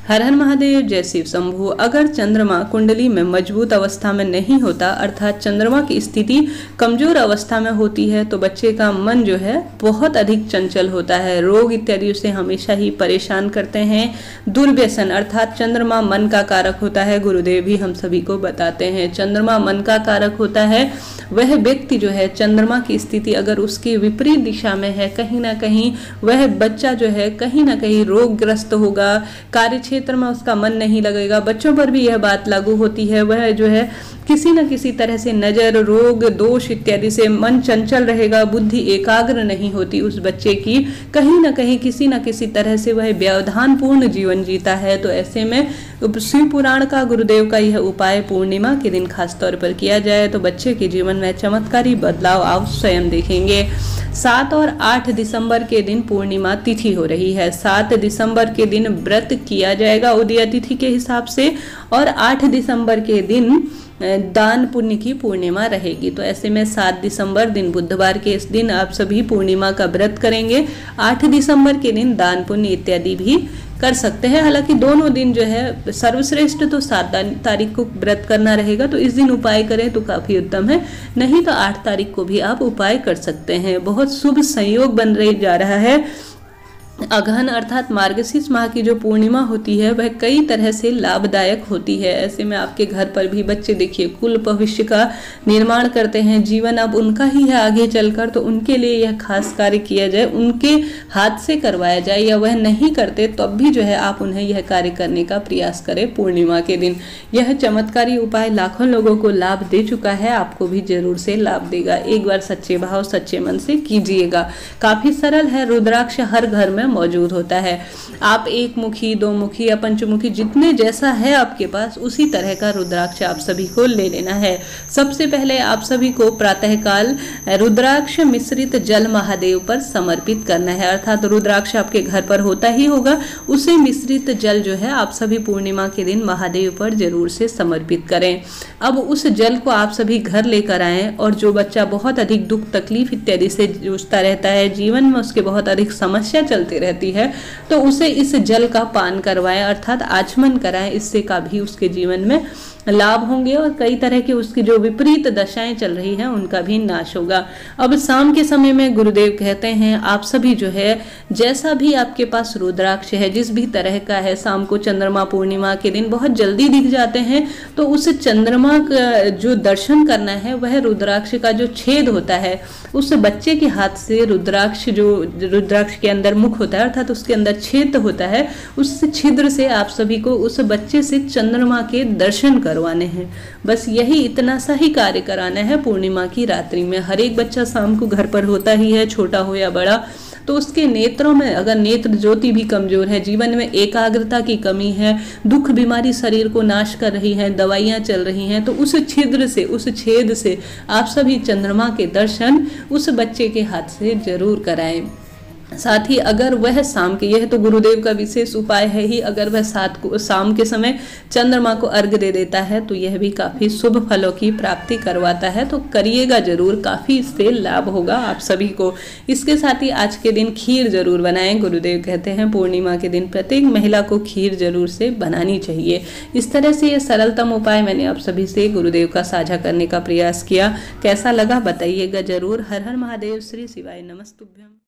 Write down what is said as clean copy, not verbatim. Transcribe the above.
हर हर महादेव, जय शिव शंभू। अगर चंद्रमा कुंडली में मजबूत अवस्था में नहीं होता, अर्थात चंद्रमा की स्थिति कमजोर अवस्था में होती है, तो बच्चे का मन जो है बहुत अधिक चंचल होता है, रोग इत्यादि उसे हमेशा ही परेशान करते हैं। दुर्व्यसन अर्थात चंद्रमा मन का कारक होता है, गुरुदेव भी हम सभी को बताते हैं चंद्रमा मन का कारक होता है। वह व्यक्ति जो है चंद्रमा की स्थिति अगर उसकी विपरीत दिशा में है, कहीं ना कहीं वह बच्चा जो है कहीं ना कहीं रोगग्रस्त होगा, कार्य क्षेत्र में उसका मन नहीं लगेगा। बच्चों पर भी यह बात लागू होती है, वह जो है किसी न किसी तरह से नजर, रोग, दोष इत्यादि से मन चंचल रहेगा, बुद्धि एकाग्र नहीं होती उस बच्चे की, कहीं ना कहीं किसी न किसी तरह से वह व्यवधान पूर्ण जीवन जीता है। तो ऐसे में शिव पुराण का गुरुदेव का यह उपाय पूर्णिमा के दिन खास तौर पर किया जाए तो बच्चे के जीवन में चमत्कारी बदलाव आप स्वयं देखेंगे। 7 और 8 दिसंबर के दिन पूर्णिमा तिथि हो रही है। 7 दिसंबर के दिन व्रत किया जाएगा उदय तिथि के हिसाब से, और 8 दिसंबर के दिन दान पुण्य की पूर्णिमा रहेगी। तो ऐसे में 7 दिसंबर दिन बुधवार के इस दिन आप सभी पूर्णिमा का व्रत करेंगे। 8 दिसंबर के दिन दान पुण्य इत्यादि भी कर सकते हैं। हालांकि दोनों दिन जो है सर्वश्रेष्ठ तो 7 तारीख को व्रत करना रहेगा, तो इस दिन उपाय करें तो काफी उत्तम है, नहीं तो 8 तारीख को भी आप उपाय कर सकते हैं। बहुत शुभ संयोग बन रही जा रहा है। अगहन अर्थात मार्गशीर्ष माह की जो पूर्णिमा होती है वह कई तरह से लाभदायक होती है। ऐसे में आपके घर पर भी बच्चे देखिए कुल भविष्य का निर्माण करते हैं, जीवन अब उनका ही है आगे चलकर, तो उनके लिए यह खास कार्य किया जाए, उनके हाथ से करवाया जाए, या वह नहीं करते तब भी जो है आप उन्हें यह कार्य करने का प्रयास करें पूर्णिमा के दिन। यह चमत्कारी उपाय लाखों लोगों को लाभ दे चुका है, आपको भी जरूर से लाभ देगा। एक बार सच्चे भाव सच्चे मन से कीजिएगा। काफी सरल है, रुद्राक्ष हर घर में मौजूद होता है। आप 1 मुखी, 2 मुखी या पंचमुखी जितने जैसा है आपके पास उसी तरह का रुद्राक्ष आप सभी को ले लेना है। सबसे पहले आप सभी को प्रातःकाल रुद्राक्ष मिश्रित जल महादेव पर समर्पित करना है, अर्थात रुद्राक्ष आपके घर पर होता ही होगा, उसे मिश्रित जल जो है आप सभी पूर्णिमा के दिन महादेव पर जरूर से समर्पित करें। अब उस जल को आप सभी घर लेकर आएं, और जो बच्चा बहुत अधिक दुख तकलीफ इत्यादि से जूझता रहता है, जीवन में उसके बहुत अधिक समस्या चलती रहती है, तो उसे इस जल का पान करवाएं, अर्थात आचमन कराएं। इससे का भी उसके जीवन में लाभ होंगे और कई तरह की उसकी जो विपरीत दशाएं चल रही हैं उनका भी नाश होगा। अब शाम के समय में गुरुदेव कहते हैं आप सभी जो है जैसा भी आपके पास रुद्राक्ष है, जिस भी तरह का है, शाम को चंद्रमा पूर्णिमा के दिन बहुत जल्दी दिख जाते हैं, तो उस चंद्रमा का जो दर्शन करना है वह रुद्राक्ष का जो छेद होता है उस बच्चे के हाथ से रुद्राक्ष, जो रुद्राक्ष के अंदर मुख होता है अर्थात उसके अंदर छेद होता है, उस छिद्र से आप सभी को उस बच्चे से चंद्रमा के दर्शन करवाने हैं। बस यही इतना सा ही कार्य कराना है पूर्णिमा की रात्रि में। हर एक बच्चा शाम को घर पर होता ही है, छोटा हो या बड़ा, तो उसके नेत्रों में अगर नेत्र ज्योति भी कमजोर है, जीवन में एकाग्रता की कमी है, दुख बीमारी शरीर को नाश कर रही है, दवाइयां चल रही हैं, तो उस छिद्र से, उस छेद से आप सभी चंद्रमा के दर्शन उस बच्चे के हाथ से जरूर कराएं। साथ ही अगर वह शाम के, यह तो गुरुदेव का विशेष उपाय है ही, अगर वह शाम के समय चंद्रमा को अर्घ्य दे देता है तो यह भी काफी शुभ फलों की प्राप्ति करवाता है। तो करिएगा जरूर, काफी इससे लाभ होगा आप सभी को। इसके साथ ही आज के दिन खीर जरूर बनाएं। गुरुदेव कहते हैं पूर्णिमा के दिन प्रत्येक महिला को खीर जरूर से बनानी चाहिए। इस तरह से ये सरलतम उपाय मैंने आप सभी से गुरुदेव का साझा करने का प्रयास किया। कैसा लगा बताइएगा जरूर। हर हर महादेव, श्री शिवाय नमस्तुभ्यम।